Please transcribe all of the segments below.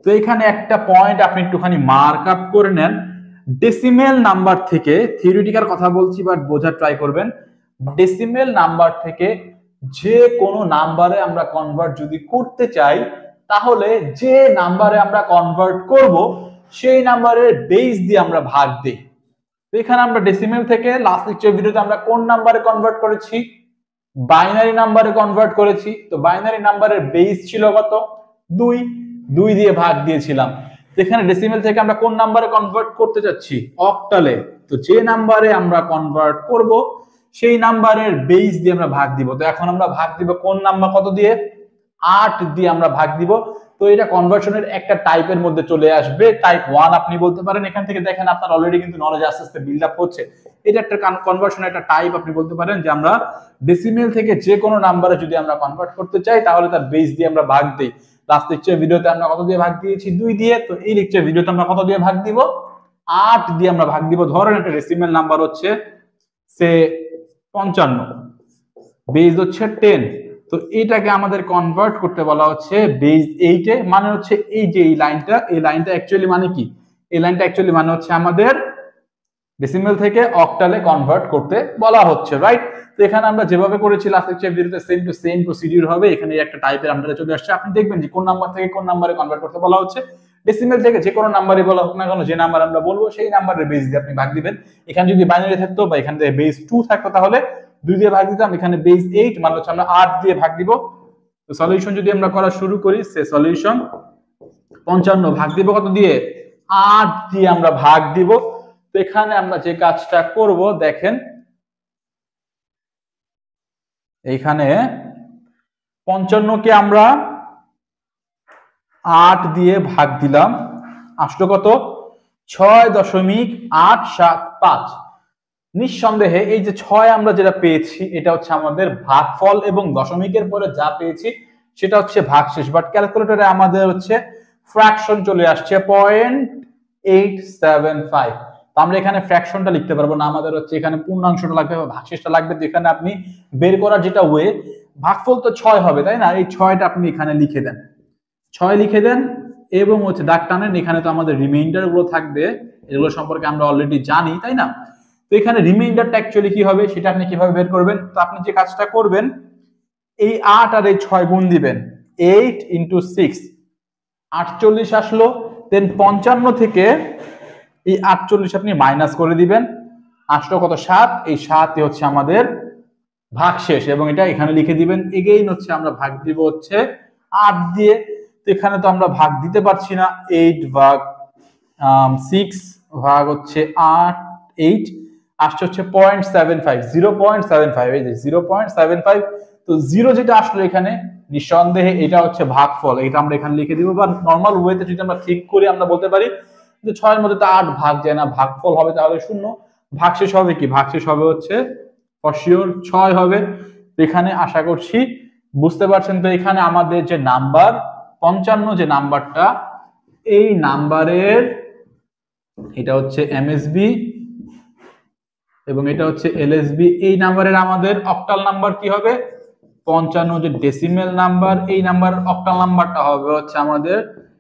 তো এখানে একটা পয়েন্ট আপনি একটুখানি মার্ক আপ করে নেন, ডেসিমেল নাম্বার থেকে, থিওরিটিক্যাল কথা বলছি বাট বোঝার ট্রাই করবেন, ডেসিমেল নাম্বার থেকে যে কোনো নাম্বারে আমরা কনভার্ট যদি করতে চাই, তাহলে যে নাম্বারে আমরা কনভার্ট করব সেই নাম্বারের বেস দিয়ে আমরা ভাগ দিই। তো এখানে আমরা ডেসিমেল থেকে লাস্ট লেকচার ভিডিওতে আমরা কোন নাম্বারে কনভার্ট করেছি? বাইনারি নাম্বারে কনভার্ট করেছি। তো বাইনারি নাম্বারের বেস ছিল কত? 2, 2 দিয়ে ভাগ দিয়েছিলাম। তো এখানে ডেসিমেল থেকে আমরা কোন নাম্বারে কনভার্ট করতে যাচ্ছি? অক্টালে। তো যে নাম্বারে আমরা কনভার্ট করব সেই নাম্বারের বেস দিয়ে আমরা ভাগ দিব। তো এখন আমরা ভাগ দিব কোন নাম্বার কত দিয়ে? 8 দিয়ে আমরা ভাগ দিব। তো এটা কনভার্সনের একটা টাইপের মধ্যে চলে আসবে, টাইপ 1 আপনি বলতে পারেন। এখান থেকে দেখেন আপনার অলরেডি কিন্তু নলেজ আস্তে আস্তে বিল্ড আপ হচ্ছে। এটা একটা কনভার্সনের একটা টাইপ আপনি বলতে পারেন, যে আমরা ডেসিমেল থেকে যে কোনো নাম্বারে যদি আমরা কনভার্ট করতে চাই তাহলে তার বেস দিয়ে আমরা ভাগ দেই। লাস্ট লেকচার ভিডিওতে আমরা কত দিয়ে ভাগ দিয়েছি? 2 দিয়ে। তো এই লেকচার ভিডিওতে আমরা কত দিয়ে ভাগ দিব? 8 দিয়ে আমরা ভাগ দিব। ধরেন একটা ডেসিমেল নাম্বার হচ্ছে সে 55, বেস হচ্ছে 10। তো এটাকে আমাদের কনভার্ট করতে বলা হচ্ছে বেস 8 এ। মানে হচ্ছে এই যে এই লাইনটা অ্যাকচুয়ালি মানে কি? এই লাইনটা অ্যাকচুয়ালি মানে হচ্ছে আমাদের ডেসিমেল থেকে অক্টালে কনভার্ট করতে বলা হচ্ছে, রাইট? তো এখানে আমরা যেভাবে করেছি লাস্ট লেকচার ভিডিওতে সেম টু সেম প্রসিডিউর হবে। এখানে একটা টাইপের আন্ডারে চলে আসছে। আপনি দেখবেন যে কোন নাম্বার থেকে কোন নাম্বারে কনভার্ট করতে বলা হচ্ছে। ডেসিমেল থেকে যে কোনো নাম্বারে বলা হোক না কেন, যে নাম্বার আমরা বলবো সেই নাম্বারের বেস দিয়ে আপনি ভাগ দিবেন। এখানে যদি বাইনারি থাকতো বা এখান থেকে বেস 2 থাকতো তাহলে 2 দিয়ে ভাগ দিতাম। এখানে বেস 8 মানে হচ্ছে আমরা 8 দিয়ে ভাগ দিব। তো সলিউশন যদি আমরা করা শুরু করি, সে সলিউশন 55 ভাগ দিব কত দিয়ে? 8 দিয়ে আমরা ভাগ দিব। তো এখানে আমরা যে কাজটা করব দেখেন, এইখানে 55 কে আমরা 8 দিয়ে ভাগ দিলাম, আসলো কত? 6.875। নিঃসন্দেহে এই যে 6 আমরা যেটা পেয়েছি এটা হচ্ছে আমাদের ভাগফল, এবং দশমিকের পরে যা পেয়েছি সেটা হচ্ছে ভাগশেষ। বাট ক্যালকুলেটরে আমাদের হচ্ছে ফ্র্যাকশন চলে আসছে 0.875। তো আমরা এখানে ফ্র্যাকশনটা লিখতে পারবো না, আমাদের হচ্ছে এখানে পূর্ণাংশটা লাগবে বা ভাগশেষটা লাগবে। তো এখানে আপনি বের করার যেটা ওয়ে, ভাগফল তো 6 হবে তাই না? এই 6টা আপনি এখানে লিখে দেন, 6 লিখে দেন এবং হচ্ছে দাগ টানেন। এখানে তো আমাদের রিমাইন্ডার গুলো থাকবে, এগুলো সম্পর্কে আমরা অলরেডি জানি তাই না? তো এখানে রিমাইন্ডারটা অ্যাকচুয়ালি কি হবে সেটা আপনি কিভাবে বের করবেন? তো আপনি যে কাজটা করবেন, এই 8 আর এই 6 গুণ দিবেন, 8 × 6 48 আসলো। দেন 55 থেকে এই 48 আপনি মাইনাস করে দিবেন, আসলো কত? 7। এই 7 হচ্ছে আমাদের ভাগশেষ এবং এটা এখানে লিখে দিবেন। এগেইন হচ্ছে আমরা ভাগ দিব হচ্ছে 8 দিয়ে। তো এখানে তো আমরা ভাগ দিতে পারছি না, 8 ভাগ 6 ভাগ হচ্ছে 8, 8 আসছে হচ্ছে 0.75, 0.75। এই যে 0.75। তো 0 যেটা আসলো এখানে, নিঃসন্দেহে এটা হচ্ছে ভাগফল, এটা আমরা এখানে লিখে দিব। বা নরমাল ওয়েতে যদি আমরা ঠিক করি আমরা বলতে পারি যে 6 এর মধ্যে তো 8 ভাগ যায় না, ভাগফল হবে তাহলে 0। ভাগশেষ হবে কি? ভাগশেষ হবে হচ্ছে ফর শিওর 6 হবে। তো এখানে আশা করছি বুঝতে পারছেন। তো এখানে আমাদের যে নাম্বার 55, যে নাম্বারটা, এই নাম্বারের এটা হচ্ছে এমএসবি এবং এটা হচ্ছে এলএসবি। এই নাম্বারের আমাদের অক্টাল নাম্বার কি হবে? 55 যে ডেসিমেল নাম্বার, এই নাম্বার অক্টাল নাম্বারটা হবে হচ্ছে আমাদের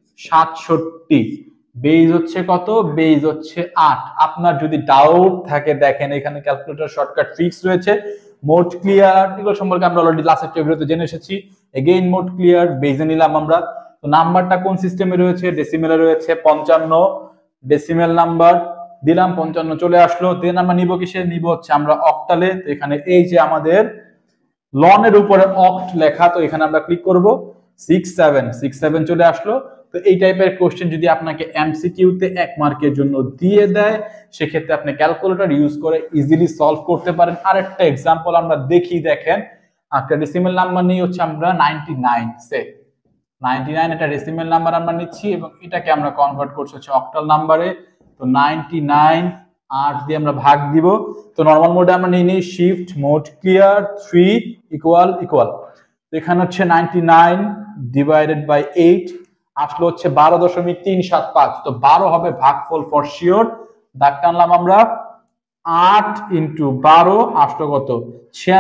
67। বেস হচ্ছে কত? বেস হচ্ছে 8। আপনার যদি ডাউট থাকে দেখেন এখানে ক্যালকুলেটর শর্টকাট ট্রিক্স রয়েছে। মোড ক্লিয়ার এগুলো সম্পর্কে আমরা অলরেডি লাস্ট ভিডিওতে জেনে এসেছি। এগেইন মোড ক্লিয়ার বেজে নিলাম আমরা। তো নাম্বারটা কোন সিস্টেমে রয়েছে? ডেসিমেলে রয়েছে। 55 ডেসিমেল নাম্বার দিলাম, 55 চলে আসলো। দেন আমরা নিব কিসে? নিব হচ্ছে আমরা অক্টালে। তো এখানে এই যে আমাদের লনের উপরে অক্ট লেখা, তো এখানে আমরা ক্লিক করব। 67 চলে আসলো। তো এই টাইপের কোশ্চেন যদি আপনাকে এমসিকিউতে 1 মার্কের জন্য দিয়ে দেয়, সেক্ষেত্রে আপনি ক্যালকুলেটর ইউজ করে ইজিলি সলভ করতে পারেন। আরেকটা এক্সাম্পল আমরা দেখি, দেখেন একটা ডেসিমেল নাম্বার নিয়ে হচ্ছে আমরা 99, সে 99 একটা ডেসিমেল নাম্বার আমরা নিচ্ছি এবং এটাকে আমরা কনভার্ট করছি হচ্ছে অক্টাল নাম্বারে। তো 99 8 দিয়ে আমরা ভাগ দিব। তো নরমাল মোডে আমরা নিয়ে নিই, শিফট মোড ক্লিয়ার 3 ইকুয়াল। তো এখানে হচ্ছে 99 ডিভাইডেড বাই 8 আসলো হচ্ছে 12.375। তো 12 হবে ভাগফল ফর শিওর। দাগ টানলাম আমরা, 8 × 12 আসলো কত?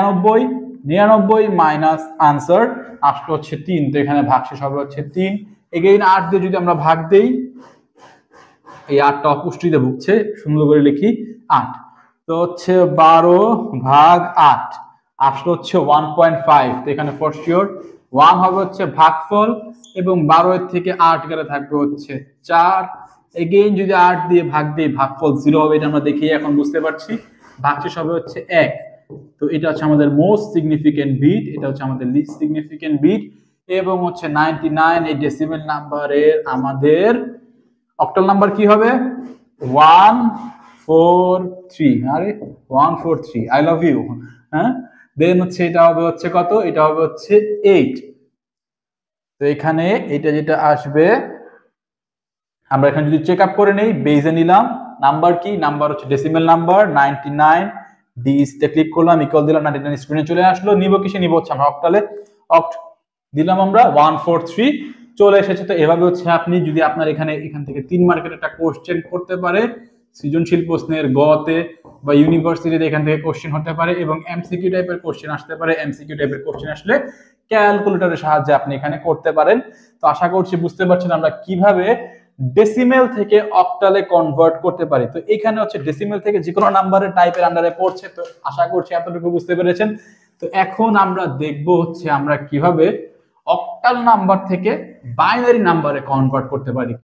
96। 99 মাইনাস আনসার আসলো হচ্ছে 3। তো এখানে ভাগশেষ হবে হচ্ছে 3। এগেইন 8 দিয়ে যদি আমরা ভাগ দেই, এই 8টা অপুষ্টিতে ভুগছে, সুন্দর করে লিখি 8, তো হচ্ছে 12 ভাগ 8 আসলে হচ্ছে 1.5। তো এখানে ফর শিওর 1 হবে হচ্ছে ভাগফল, এবং 12 এর থেকে 8 গেলে থাকবে হচ্ছে 4। এগেইন যদি 8 দিয়ে ভাগ দিই, ভাগফল 0 হবে, এটা আমরা দেখি এখন বুঝতে পারছি। ভাগশেষ হবে হচ্ছে 1। তো এটা হচ্ছে আমাদের মোস্ট সিগনিফিকেন্ট বিট, এটা হচ্ছে আমাদের লিস্ট সিগনিফিকেন্ট বিট, এবং হচ্ছে 99 এই ডেসিমেল নাম্বারের আমাদের অক্টাল নাম্বার কি হবে 143। আরে 143, আই লাভ ইউ। হ্যাঁ, দেন হচ্ছে এটা হবে হচ্ছে কত, এটা হবে হচ্ছে 8। তো এখানে এটা যেটা আসবে, আমরা এখানে যদি চেক আপ করে নেই, বেজে নিলাম নাম্বার কি, নাম্বার হচ্ছে ডেসিমেল নাম্বার 99, ডিসতে ক্লিক করলাম, ইকুয়াল দিলাম, 99 স্ক্রিনে চলে আসলো। নিব কিসে, নিব হচ্ছে আমরা অক্টালে, অক্ট দিলাম আমরা 143 চলে এসেছে। তো এভাবে হচ্ছে আপনি যদি আপনার এখান থেকে 3 মার্কের একটা কোশ্চেন করতে পারে, সৃজনশীল প্রশ্নের গতে বা ইউনিভার্সিটিতে এখান থেকে কোশ্চেন হতে পারে, এবং এমসিকিউ টাইপের কোশ্চেন আসতে পারে। এমসিকিউ টাইপের কোশ্চেন আসলে ক্যালকুলেটরের সাহায্যে আপনি এখানে করতে পারেন। তো আশা করছি বুঝতে পারছেন আমরা কিভাবে ডেসিমেল থেকে অক্টালে কনভার্ট করতে পারি। তো এখানে হচ্ছে ডেসিমেল থেকে যে কোনো নাম্বারের টাইপের আন্ডারে পড়ছে। তো আশা করছি এতটুকু বুঝতে পেরেছেন। তো এখন আমরা দেখব হচ্ছে আমরা কিভাবে অক্টাল নাম্বার থেকে বাইনারি নাম্বারে কনভার্ট করতে পারি।